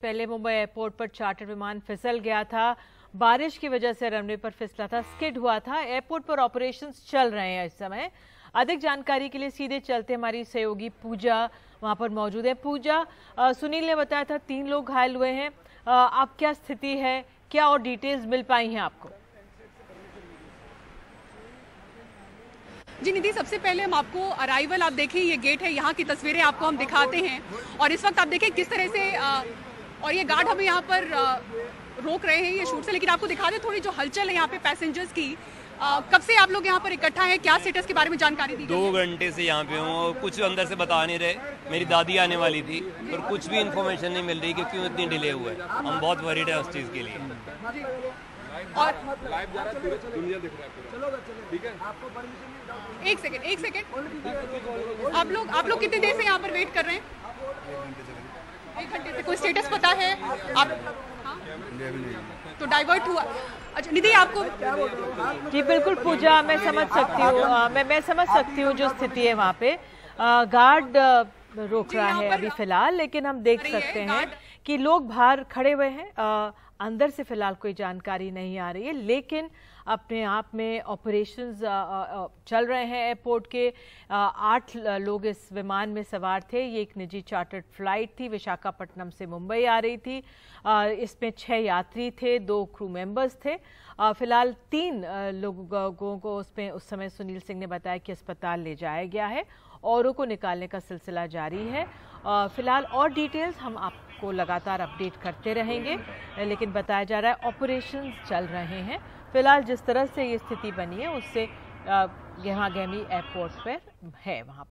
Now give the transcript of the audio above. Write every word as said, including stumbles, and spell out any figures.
पहले मुंबई एयरपोर्ट पर चार्टर विमान फिसल गया था। बारिश की वजह से रनवे पर फिसला था, स्किड हुआ था। एयरपोर्ट पर ऑपरेशंस चल रहे हैं इस समय। अधिक जानकारी के लिए सीधे चलते हमारी सहयोगी पूजा वहां पर मौजूद है। पूजा, सुनील ने बताया था तीन लोग घायल हुए हैं, अब क्या स्थिति है, क्या और डिटेल्स मिल पाई हैं आपको? जी निधि, सबसे पहले हम आपको अराइवल, आप देखें ये गेट है, यहाँ की तस्वीरें आपको हम दिखाते हैं। और इस वक्त आप देखें किस तरह से आ, और ये गार्ड हमें यहाँ पर आ, रोक रहे हैं ये शूट से, लेकिन आपको दिखा दें थोड़ी जो हलचल है यहाँ पे पैसेंजर्स की। आ, कब से आप लोग यहाँ पर इकट्ठा हैं, क्या स्टेटस के बारे में जानकारी दी? दो घंटे से यहाँ पे हूँ और कुछ अंदर से बता नहीं रहे। मेरी दादी आने वाली थी और कुछ भी इन्फॉर्मेशन नहीं मिल रही कि क्यों इतनी डिले हुआ है। हम बहुत वरीड है उस चीज़ के लिए। और लाइव जा रहा है, पूरा दुनिया देख रहा है। चलो ठीक है, आपको परमिशन। एक सेकंड एक सेकंड आप लोग आप लोग कितनी देर से यहाँ पर वेट कर रहे हैं? एक घंटे से। कोई स्टेटस पता है आप? हाँ? तो डाइवर्ट हुआ। अच्छा निधि, आपको? जी बिल्कुल पूजा, मैं समझ सकती हूँ मैं मैं समझ सकती हूँ जो स्थिति है वहाँ पे। गार्ड रोक रहा है अभी फिलहाल, लेकिन हम देख सकते हैं कि लोग बाहर खड़े हुए हैं। आ, अंदर से फिलहाल कोई जानकारी नहीं आ रही है, लेकिन अपने आप में ऑपरेशंस चल रहे हैं एयरपोर्ट के। आठ लोग इस विमान में सवार थे। ये एक निजी चार्टर्ड फ्लाइट थी, विशाखापट्टनम से मुंबई आ रही थी। इसमें छह यात्री थे, दो क्रू मेंबर्स थे। फिलहाल तीन लोगों को उसमें उस समय सुनील सिंह ने बताया कि अस्पताल ले जाया गया है। औरों को निकालने का सिलसिला जारी है। फिलहाल और डिटेल्स हम आपको लगातार अपडेट करते रहेंगे, लेकिन बताया जा रहा है ऑपरेशंस चल रहे हैं। फिलहाल जिस तरह से ये स्थिति बनी है उससे यहाँ गहमी एयरपोर्ट पर है वहाँ